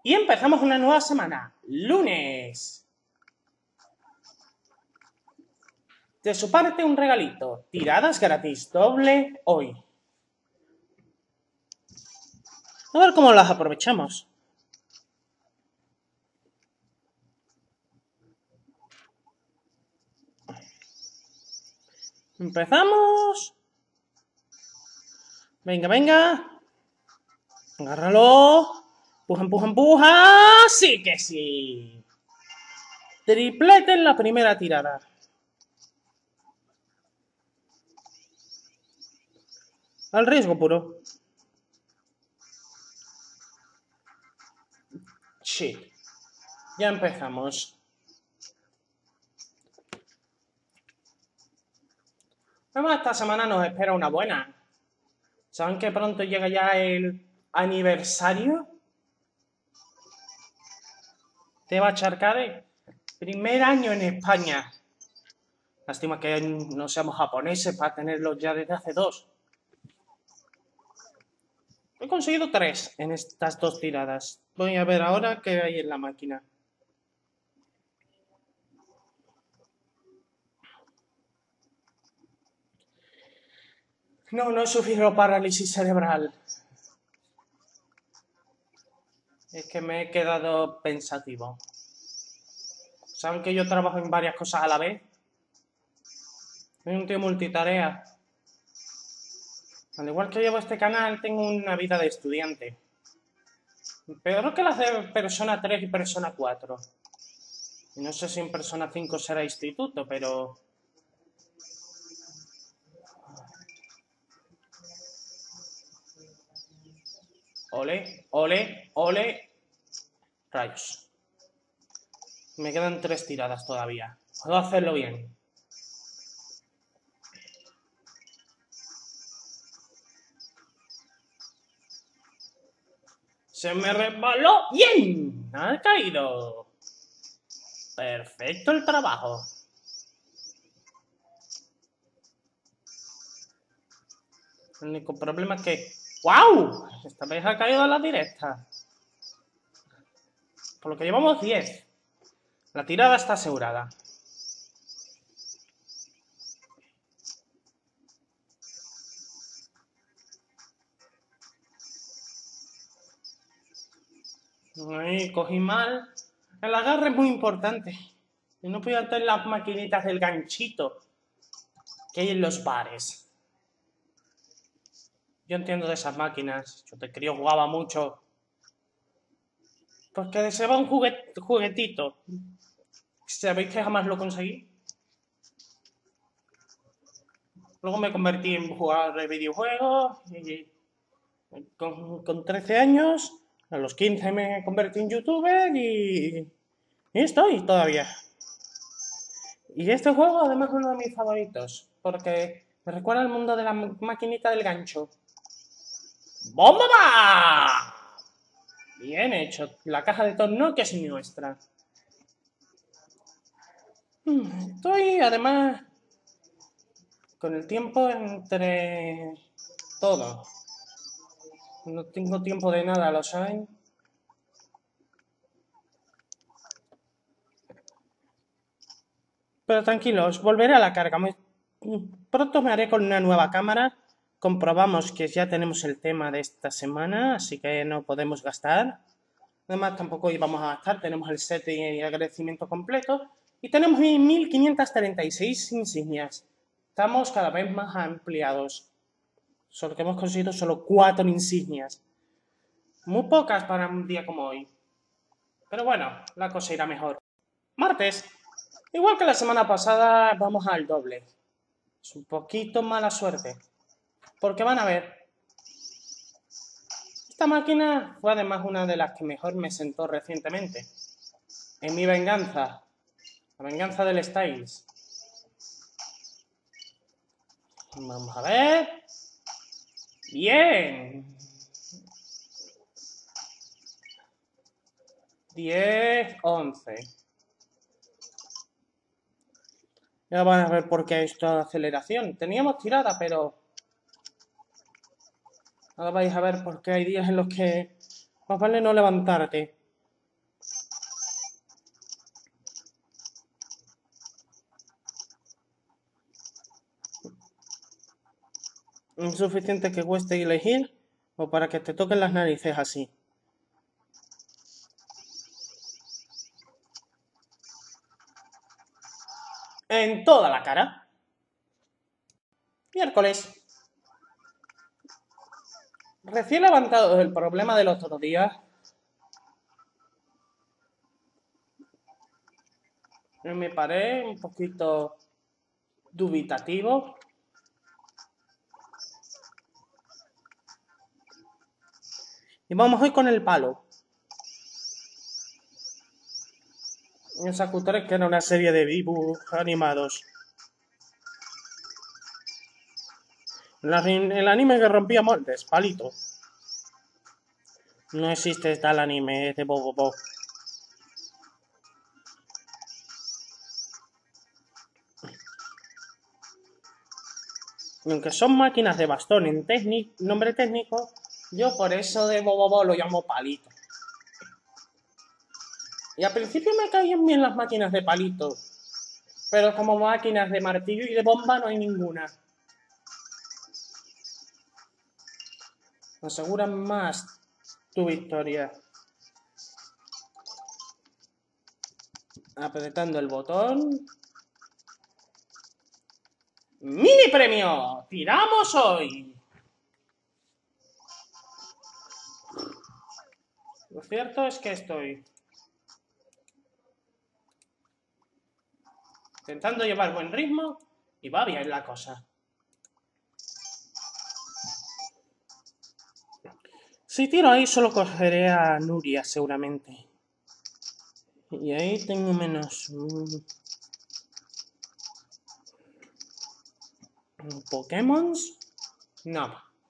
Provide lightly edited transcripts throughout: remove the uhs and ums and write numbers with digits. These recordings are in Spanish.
Y empezamos una nueva semana, lunes. De su parte un regalito, tiradas gratis doble hoy. A ver cómo las aprovechamos. Empezamos. Venga, venga. Agárralo. Empuja, empuja, empuja. Sí que sí. Triplete en la primera tirada. Al riesgo puro. Shit. Ya empezamos. Además, esta semana nos espera una buena. ¿Saben que pronto llega ya el aniversario de Bacharcade? Primer año en España. Lástima que no seamos japoneses para tenerlos ya desde hace 2. He conseguido 3 en estas 2 tiradas. Voy a ver ahora qué hay en la máquina. No he sufrido parálisis cerebral. Es que me he quedado pensativo. ¿Saben que yo trabajo en varias cosas a la vez? Soy un tío multitarea. Al igual que llevo este canal, tengo una vida de estudiante. Peor que las de Persona 3 y Persona 4. Y no sé si en Persona 5 será instituto, pero... Ole, ole, ole. Rayos. Me quedan 3 tiradas todavía. Puedo hacerlo bien. ¡Se me resbaló! ¡Bien! ¡Ha caído! Perfecto el trabajo. El único problema es que... ¡Wow! Esta vez ha caído a la directa. Por lo que llevamos 10. La tirada está asegurada. Ahí, cogí mal. El agarre es muy importante. Y no puedo hacer las maquinitas del ganchito que hay en los bares. Yo entiendo de esas máquinas. Yo de crío jugaba mucho. Porque se va un juguetito. ¿Sabéis que jamás lo conseguí? Luego me convertí en jugador de videojuegos. Y con 13 años, a los 15 me convertí en youtuber y estoy todavía. Y este juego además es uno de mis favoritos, porque me recuerda al mundo de la maquinita del gancho. ¡Bomba! Bien hecho. La caja de torno que es nuestra. Estoy además con el tiempo entre todo. No tengo tiempo de nada, ¿lo saben? Pero tranquilos, volveré a la carga. Pronto me haré con una nueva cámara. Comprobamos que ya tenemos el tema de esta semana, así que no podemos gastar. Además, tampoco íbamos a gastar. Tenemos el set de agradecimiento completo. Y tenemos 1536 insignias. Estamos cada vez más ampliados. Solo que hemos conseguido solo 4 insignias. Muy pocas para un día como hoy. Pero bueno, la cosa irá mejor. Martes. Igual que la semana pasada, vamos al doble. Es un poquito mala suerte. Porque van a ver. Esta máquina fue además una de las que mejor me sentó recientemente. En mi venganza. La venganza del Styles. Vamos a ver. Bien. 10, 11. Ya van a ver por qué esta aceleración. Teníamos tirada, pero... Ahora vais a ver por qué hay días en los que más vale no levantarte. ¿Es suficiente que cueste elegir o para que te toquen las narices así? En toda la cara. Miércoles. Recién levantado del problema del otro día, me paré un poquito dubitativo. Y vamos hoy con el palo. Sakutore, que era una serie de dibujos animados. El anime que rompía moldes, palito. No existe tal anime, es de Bobobo. Aunque son máquinas de bastón en nombre técnico, yo por eso de Bobobo lo llamo palito. Y al principio me caían bien las máquinas de palito, pero como máquinas de martillo y de bomba no hay ninguna. Aseguran más tu victoria. Apretando el botón. ¡Mini premio! ¡Tiramos hoy! Lo cierto es que estoy intentando llevar buen ritmo y va bien la cosa. Si tiro ahí solo cogeré a Nuria seguramente. Y ahí tengo menos Pokémon. No.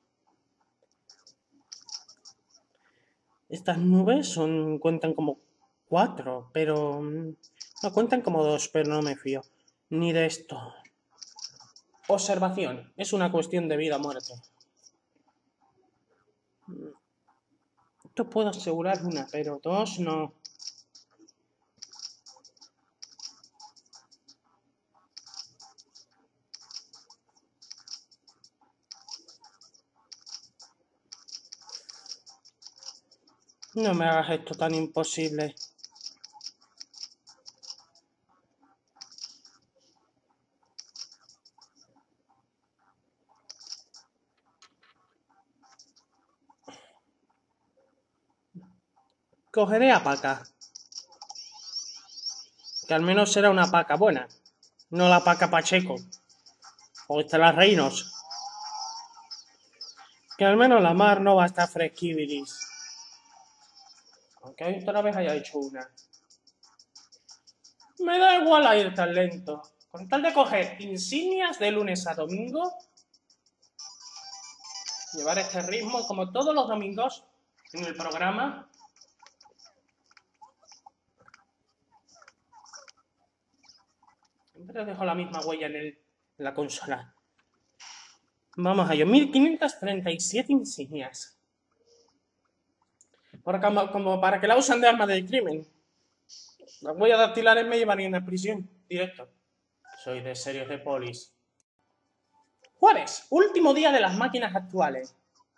Estas nubes cuentan como 4, pero... No, cuentan como 2, pero no me fío. Ni de esto. Observación. Es una cuestión de vida o muerte. Esto puedo asegurar una, pero 2 no. No me hagas esto tan imposible. Cogeré a Paca. Que al menos será una Paca buena. No la Paca Pacheco. O Estela Reinos. Que al menos la mar no va a estar fresquibilis. Aunque hoy otra vez haya hecho una. Me da igual a ir tan lento. Con tal de coger insignias de lunes a domingo, llevar este ritmo como todos los domingos en el programa. Siempre dejo la misma huella en la consola. Vamos a ello. 1537 insignias. Como para que la usan de arma del crimen. Las huellas dactilares me llevarían a prisión. Directo. Soy de serios de polis. Jueves. Último día de las máquinas actuales.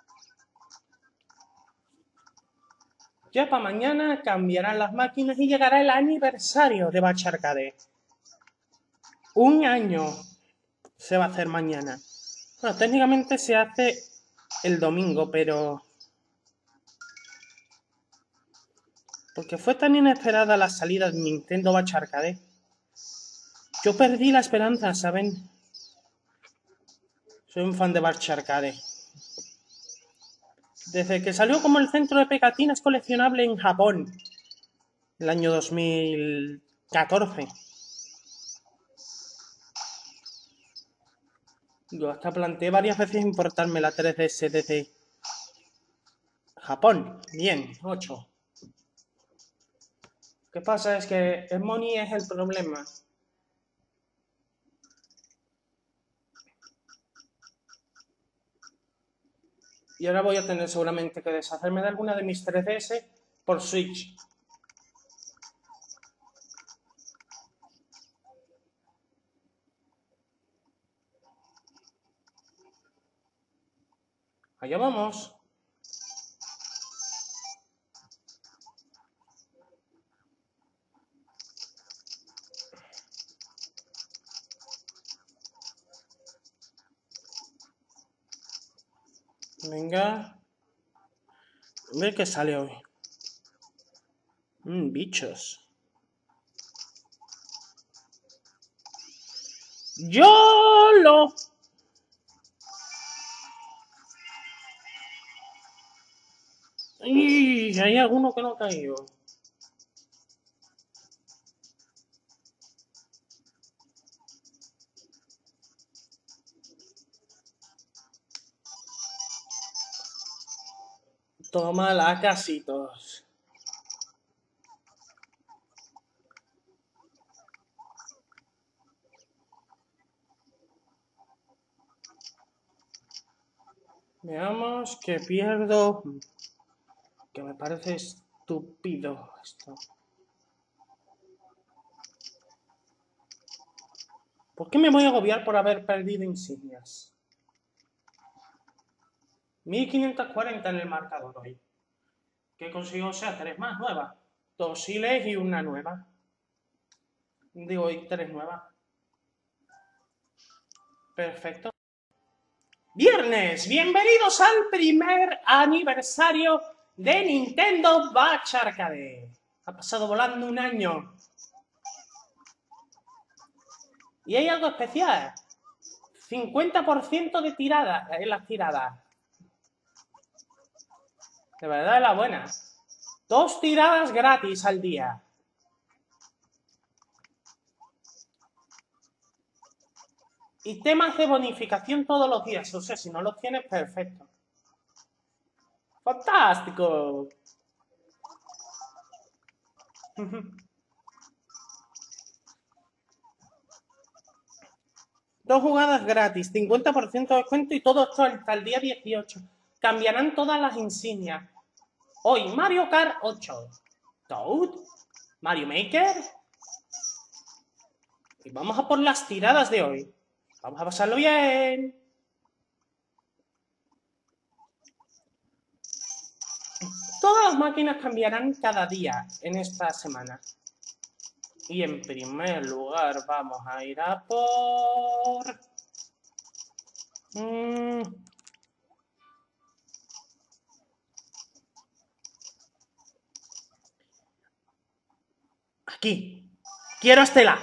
Ya para mañana cambiarán las máquinas y llegará el aniversario de Batch Arcade. 1 año se va a hacer mañana. Bueno, técnicamente se hace el domingo, pero... Porque fue tan inesperada la salida de Nintendo Batch Arcade. Yo perdí la esperanza, ¿saben? Soy un fan de Batch Arcade. Desde que salió como el centro de pegatinas coleccionable en Japón. El año 2014. Yo hasta planteé varias veces importarme la 3DS desde Japón. Bien, 8. Lo que pasa es que el money es el problema. Y ahora voy a tener seguramente que deshacerme de alguna de mis 3DS por Switch. Allá vamos. Venga. A ver qué sale hoy. Bichos. ¡YOLO! ¡Y! Hay alguno que no ha caído. Toma la casitos. Veamos que pierdo. Que me parece estúpido esto. ¿Por qué me voy a agobiar por haber perdido insignias? 1540 en el marcador hoy. ¿Qué consigo? O sea, 3 más nuevas. 2 siles y una nueva. Digo, y 3 nuevas. Perfecto. Viernes, bienvenidos al primer aniversario de Nintendo Batch Arcade. Ha pasado volando un año. Y hay algo especial. 50% de tirada en las tiradas. De verdad es la buena. 2 tiradas gratis al día. Y temas de bonificación todos los días. O sea, si no los tienes, perfecto. ¡Fantástico! Dos jugadas gratis, 50% de descuento y todo esto hasta el día 18. Cambiarán todas las insignias. Hoy, Mario Kart 8. Toad. Mario Maker. Y vamos a por las tiradas de hoy. Vamos a pasarlo bien. Todas las máquinas cambiarán cada día en esta semana. Y en primer lugar vamos a ir a por... Aquí. Quiero a Estela.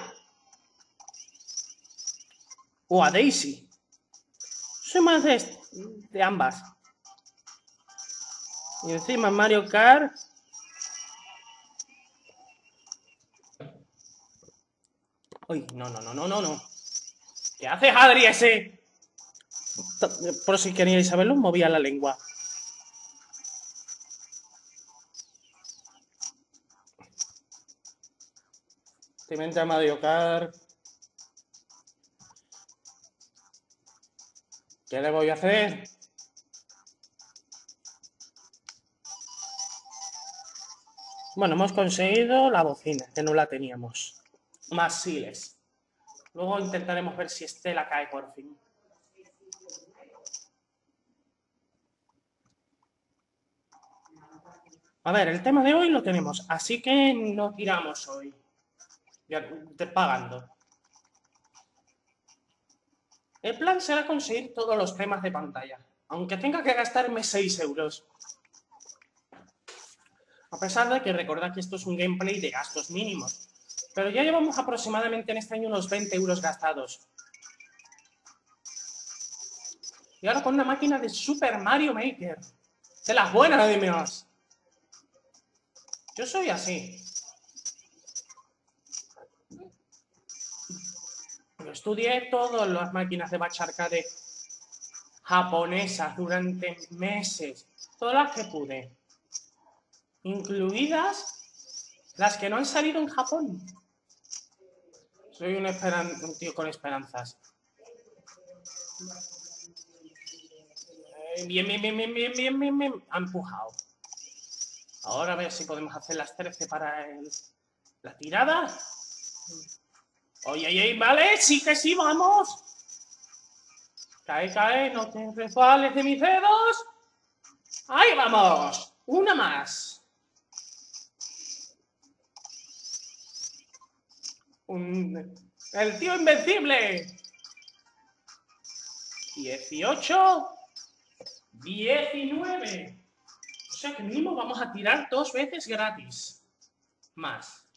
O a Daisy. Soy más de ambas. Y encima Mario Kart. Uy, no. ¿Qué haces, Adri, ese? Por si queríais saberlo, movía la lengua. Te vente a Mario Kart. ¿Qué le voy a hacer? Bueno, hemos conseguido la bocina, que no la teníamos. Más siles. Luego intentaremos ver si Estela cae por fin. A ver, el tema de hoy lo tenemos, así que no tiramos hoy. Ya te pagando. El plan será conseguir todos los temas de pantalla, aunque tenga que gastarme 6 euros. A pesar de que recordad que esto es un gameplay de gastos mínimos. Pero ya llevamos aproximadamente en este año unos 20 euros gastados. Y ahora con una máquina de Super Mario Maker. De las buenas, además. Yo soy así. Yo estudié todas las máquinas de Batch Arcade japonesas durante meses. Todas las que pude. Incluidas las que no han salido en Japón. Soy un tío con esperanzas. Bien. Ha empujado. Ahora a ver si podemos hacer las 13 para la tirada. Oye, vale, sí que sí, vamos. Cae, no te resbales de mis dedos. ¡Ahí vamos! Una más. El tío invencible. 18. 19. O sea que mínimo vamos a tirar 2 veces gratis. Más.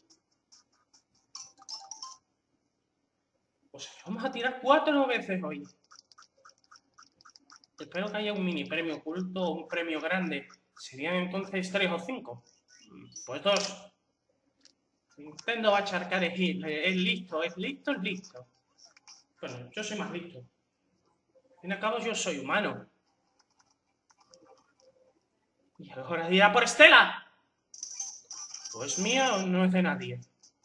O sea que vamos a tirar 4 veces hoy. Espero que haya un mini premio oculto o un premio grande. ¿Serían entonces 3 o 5? Pues 2. Nintendo va a charcar es listo, es listo, es listo. Bueno, yo soy más listo. Al fin y al cabo yo soy humano. Y ahora dirá por Estela. Pues mía o no es de nadie.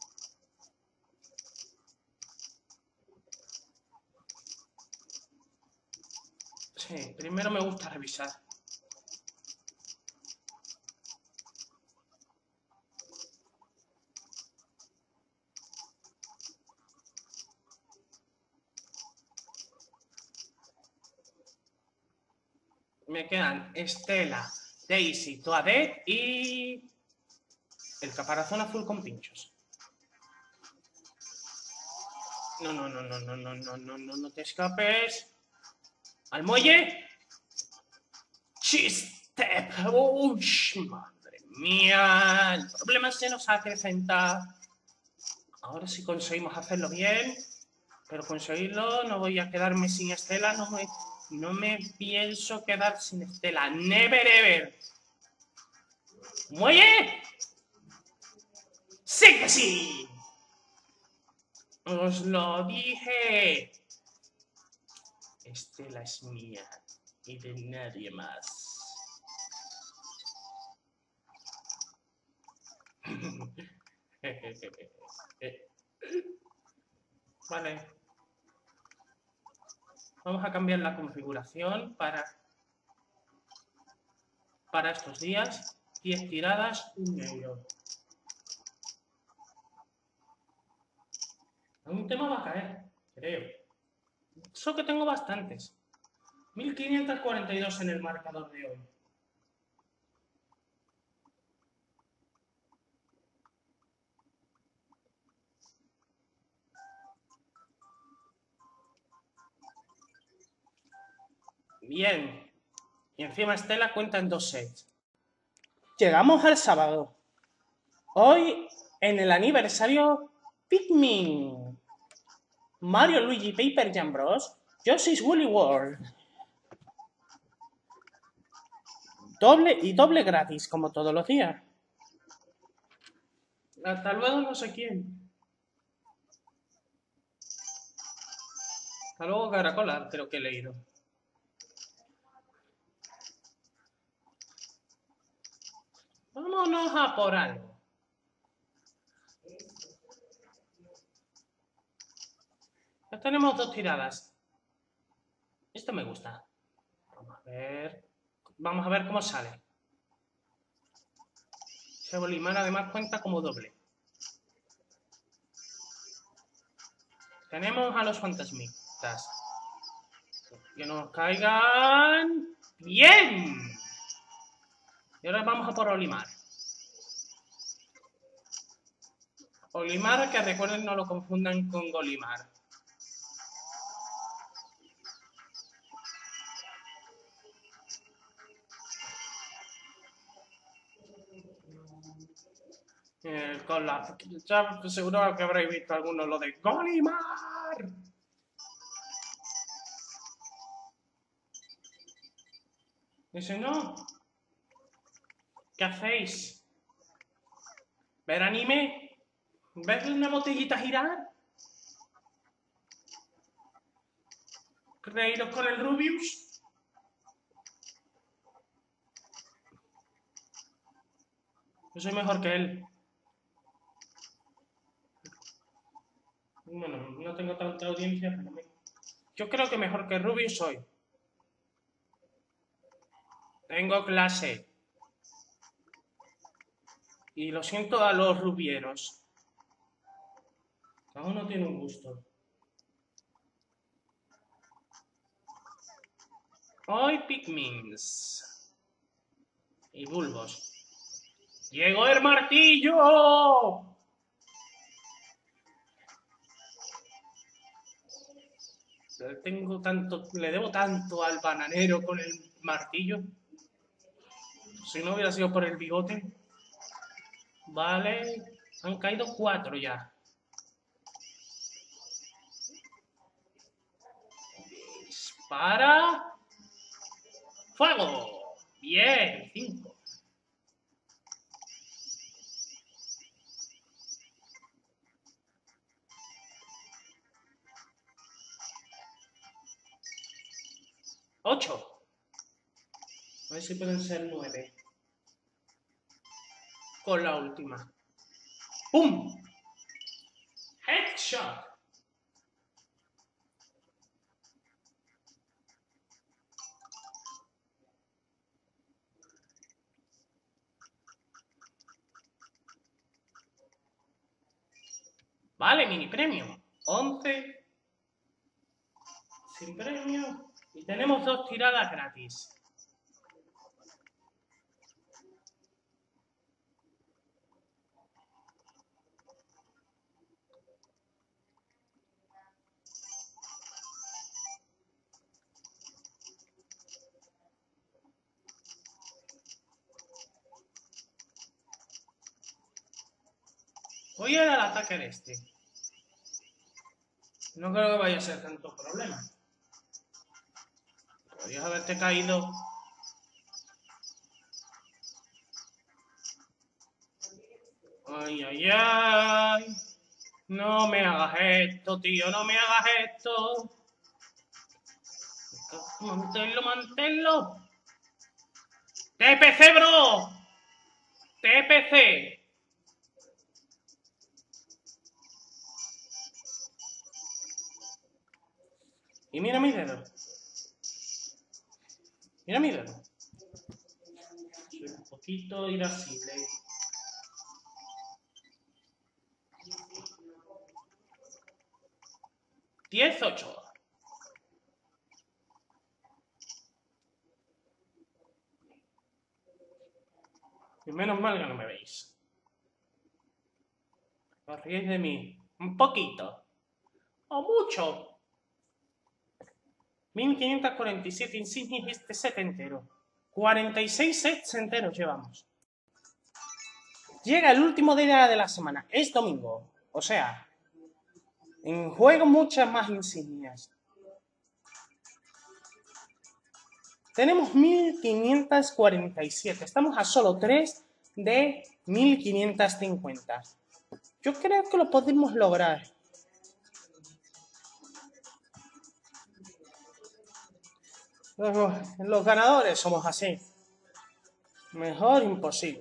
Sí, primero me gusta revisar. Me quedan Estela, Daisy, Toadette y el caparazón azul con pinchos. No, no, no, no, no, no, no, no, no, no te escapes. Al muelle. Chistep. Uy, madre mía. El problema se nos acrecenta. Ahora sí conseguimos hacerlo bien. Pero conseguirlo, no voy a quedarme sin Estela. No me pienso quedar sin Estela. Never ever. ¿Muelle? ¡Sí que sí! Os lo dije. Estela es mía y de nadie más. Vale. Vamos a cambiar la configuración para estos días. 10 tiradas, 1 euro. Un tema va a caer, creo. Eso que tengo bastantes. 1542 en el marcador de hoy. Bien. Y encima Estela cuenta en 2 sets. Llegamos al sábado. Hoy, en el aniversario Pikmin, Mario, Luigi, Paper Jam Bros, Yoshi's Woolly World. Doble gratis, como todos los días. Hasta luego, no sé quién. Hasta luego, Caracola, creo que he leído. Vámonos a por algo. Ya tenemos 2 tiradas. Esto me gusta. Vamos a ver cómo sale. Ese Bolimar además cuenta como doble. Tenemos a los fantasmitas. Que nos caigan. ¡Bien! Y ahora vamos a por Olimar. Olimar, que recuerden no lo confundan con Golimar. Con la... Ya seguro que habréis visto algunos lo de Golimar. Dice, no. ¿Qué hacéis? ¿Ver anime? ¿Ver una botellita girar? ¿Reíros con el Rubius? Yo soy mejor que él. Bueno, no tengo tanta audiencia, pero yo creo que mejor que Rubius soy. Tengo clase. Y lo siento a los rubieros. Cada uno tiene un gusto. Hoy Pikmins. y bulbos. ¡Llegó el martillo! Le debo tanto al bananero con el martillo. Si no hubiera sido por el bigote. Vale, han caído 4 ya. Dispara. ¡Fuego! Bien, 5. ¡8! A ver si pueden ser 9. Con la última. ¡Pum! ¡Headshot! Vale, mini premio. 11. Sin premio. Y tenemos 2 tiradas gratis. Voy a ir al ataque de este. No creo que vaya a ser tanto problema. Podrías haberte caído. Ay, ay, ay. No me hagas esto, tío. No me hagas esto. Manténlo, manténlo. TPC, bro. TPC. Y mira mi dedo. Mira mi dedo. Soy un poquito irascible. $18. Y menos mal que no me veis. Os ríais de mí. Un poquito. O mucho. 1547 insignias y este set entero. 46 sets enteros llevamos. Llega el último día de la semana. Es domingo. O sea, en juego muchas más insignias. Tenemos 1547. Estamos a solo 3 de 1550. Yo creo que lo podemos lograr. Los ganadores somos así. Mejor imposible.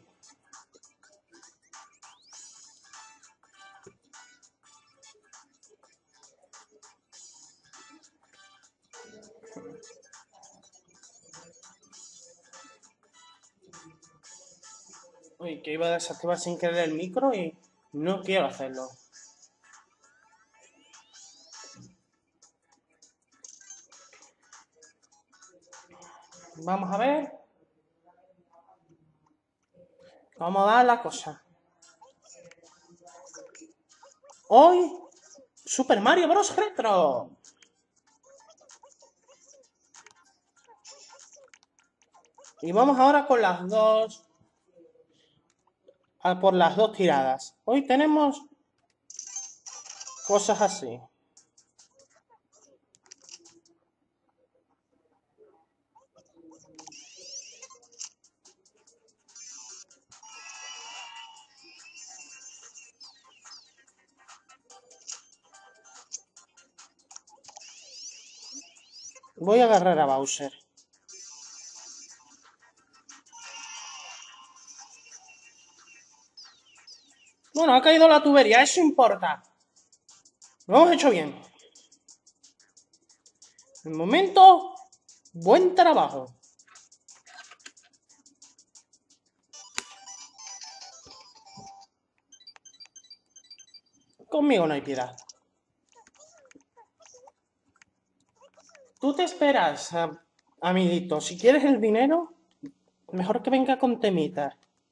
Uy, que iba a desactivar sin querer el micro y no quiero hacerlo. Vamos a ver cómo va la cosa. Hoy, Super Mario Bros. Retro. Y vamos ahora con las dos. Por las 2 tiradas. Hoy tenemos cosas así. Voy a agarrar a Bowser. Bueno, ha caído la tubería, eso importa. Lo hemos hecho bien. De momento, buen trabajo. Conmigo no hay piedad. Tú te esperas, amiguito. Si quieres el dinero, Mejor que venga con temita.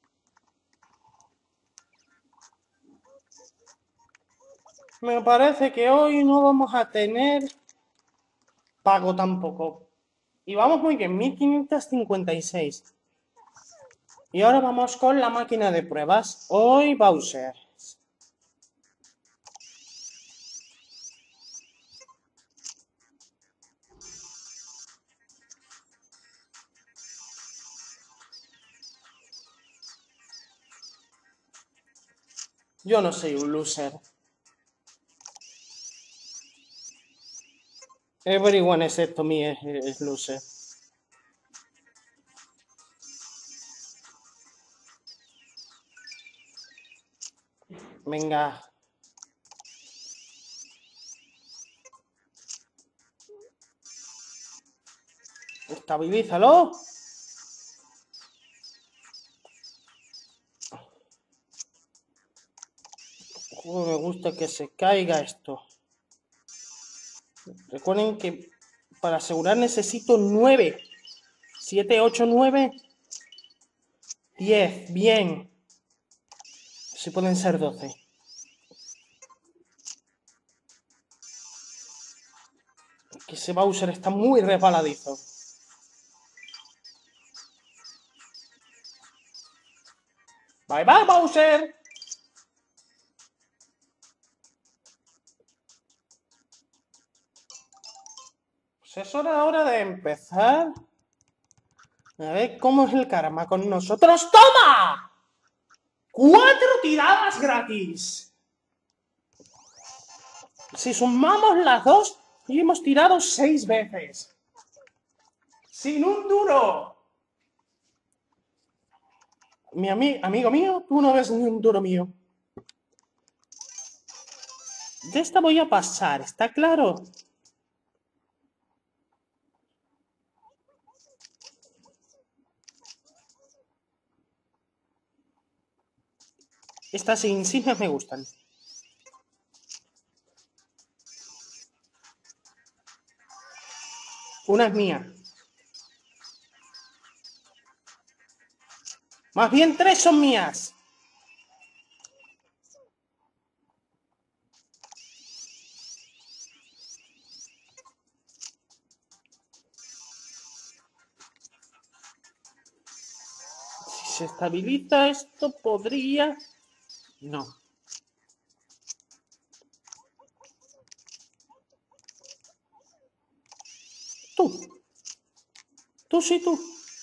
Me parece que hoy no vamos a tener pago tampoco. Y vamos muy bien, 1556. Y ahora vamos con la máquina de pruebas. Hoy Bowser. Yo no soy un loser. Everyone excepto me es loser. Venga. Estabilízalo. Cómo me gusta que se caiga esto. Recuerden que para asegurar necesito 9. 7, 8, 9. 10. Bien. Si pueden ser 12. Que ese Bowser está muy resbaladizo. Bye bye, Bowser. Pues es hora ahora de empezar. A ver cómo es el karma con nosotros. ¡Toma! 4 tiradas gratis. Si sumamos las dos, y hemos tirado 6 veces. Sin un duro. Amigo mío, tú no ves ni un duro mío. De esta voy a pasar, ¿está claro? Estas insignias me gustan. Una es mía. Más bien 3 son mías. Si se estabiliza esto, podría... No. Tú. Tú sí, tú.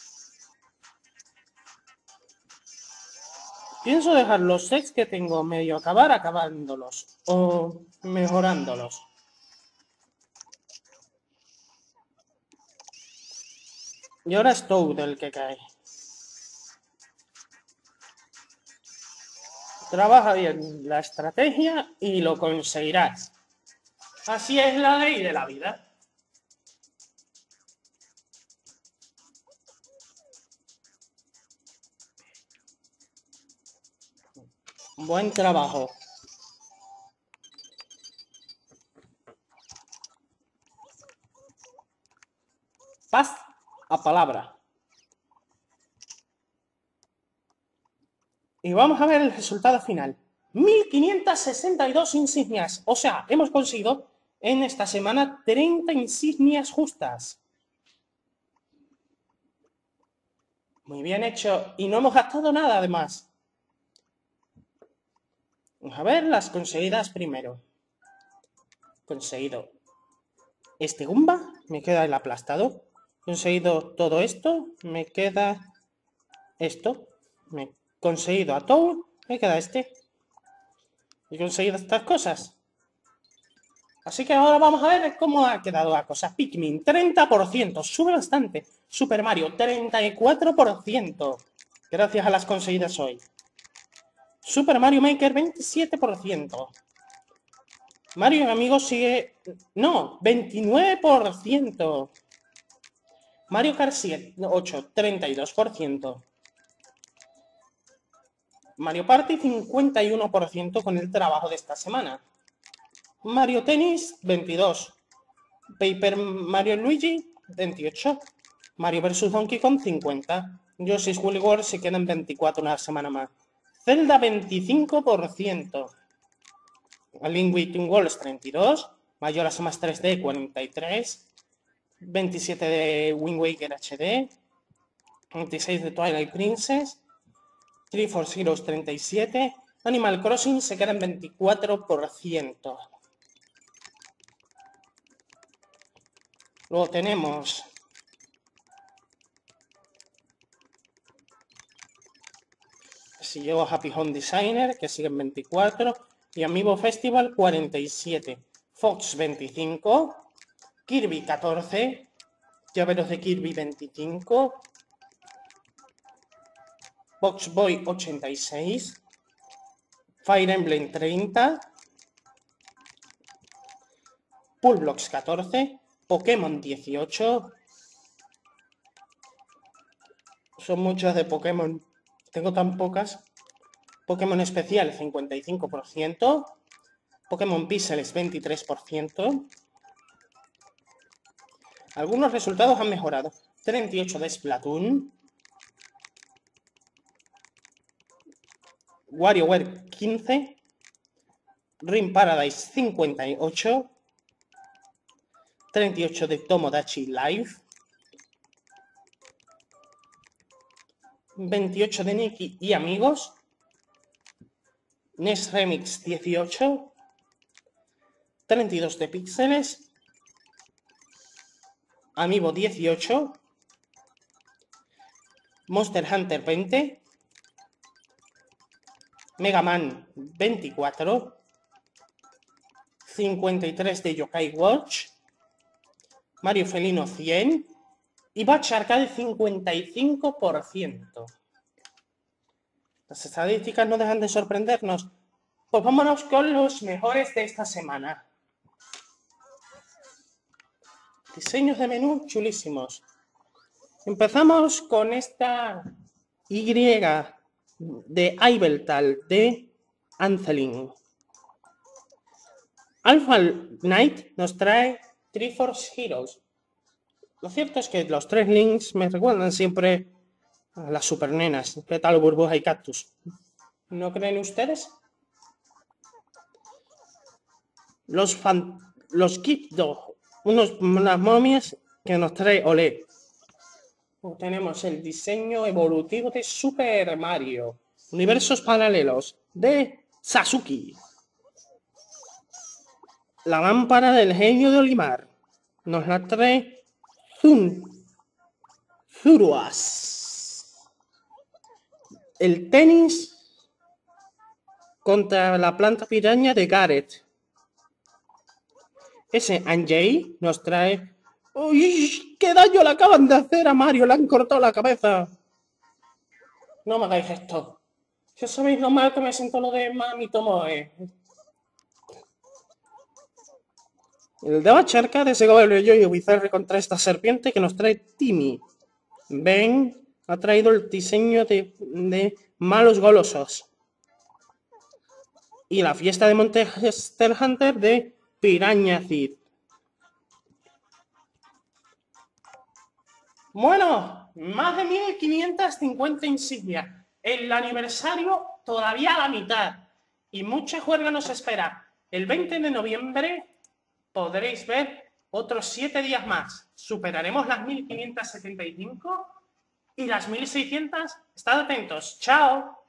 Pienso dejar los sets que tengo medio acabándolos. O mejorándolos. Y ahora es Toad el que cae. Trabaja bien la estrategia y lo conseguirás. Así es la ley de la vida. Buen trabajo. Paz a palabra. Y vamos a ver el resultado final. 1562 insignias. O sea, hemos conseguido en esta semana 30 insignias justas. Muy bien hecho. Y no hemos gastado nada además. Vamos a ver las conseguidas primero. Conseguido este Goomba. Me queda el aplastado. Conseguido todo esto. Me queda esto. Me he conseguido a Toad. Me queda este. He conseguido estas cosas. Así que ahora vamos a ver cómo ha quedado la cosa. Pikmin, 30%, sube bastante. Super Mario, 34%, gracias a las conseguidas hoy. Super Mario Maker, 27%. Mario y amigos sigue... No, 29%. Mario Kart 7, 8, 32%. Mario Party, 51% con el trabajo de esta semana. Mario Tennis, 22. Paper Mario Luigi, 28. Mario vs Donkey Kong, 50. Yoshi's Woolly World se queda en 24 una semana más. Zelda 25%. A Link Between Worlds 32. Majora's Mask 3D 43. 27 de Wind Waker HD. 26 de Twilight Princess. Triforce Heroes 37. Animal Crossing se queda en 24%. Luego tenemos si llevo Happy Home Designer, que sigue en 24, y Amiibo Festival 47, Fox 25, Kirby 14, llaveros de Kirby 25, Box Boy 86, Fire Emblem 30, Pool Blocks 14, Pokémon 18, son muchas de Pokémon. Tengo tan pocas. Pokémon Especial 55%. Pokémon Pixels 23%. Algunos resultados han mejorado. 38 de Splatoon. WarioWare 15. Ring Paradise 58. 38 de Tomodachi Life. 28 de Nikki y amigos. NES Remix 18. 32 de Píxeles. Amiibo 18. Monster Hunter 20. Mega Man 24. 53 de Yokai Watch. Mario Felino 100. Y Batch Arcade 55%. Las estadísticas no dejan de sorprendernos. Pues vámonos con los mejores de esta semana. Diseños de menú chulísimos. Empezamos con esta Y de Ibeltal de Ancelin. Alpha Knight nos trae Triforce Heroes. Lo cierto es que los tres links me recuerdan siempre a las supernenas. ¿Qué tal, Burbuja y Cactus? ¿No creen ustedes? Los Kipdo, unas momias que nos trae Olé. Tenemos el diseño evolutivo de Super Mario. Universos paralelos de Sasuke. La lámpara del genio de Olimar. Nos la trae Zuruas. El tenis contra la planta piraña de Gareth. Ese Anjay nos trae... ¡Uy! ¡Qué daño le acaban de hacer a Mario! Le han cortado la cabeza. No me hagáis esto. Si os sabéis lo mal que me siento lo de Mami Tomoe. El de Bacharca de Segovia y Bizarre contra esta serpiente que nos trae Timmy. Ben ha traído el diseño de malos golosos. Y la fiesta de Monster Hunter de Piraña Cid. Bueno, más de 1550 insignias. El aniversario todavía a la mitad. Y mucha juerga nos espera. El 20 de noviembre podréis ver otros 7 días más. Superaremos las 1575 y las 1600. Estad atentos. ¡Chao!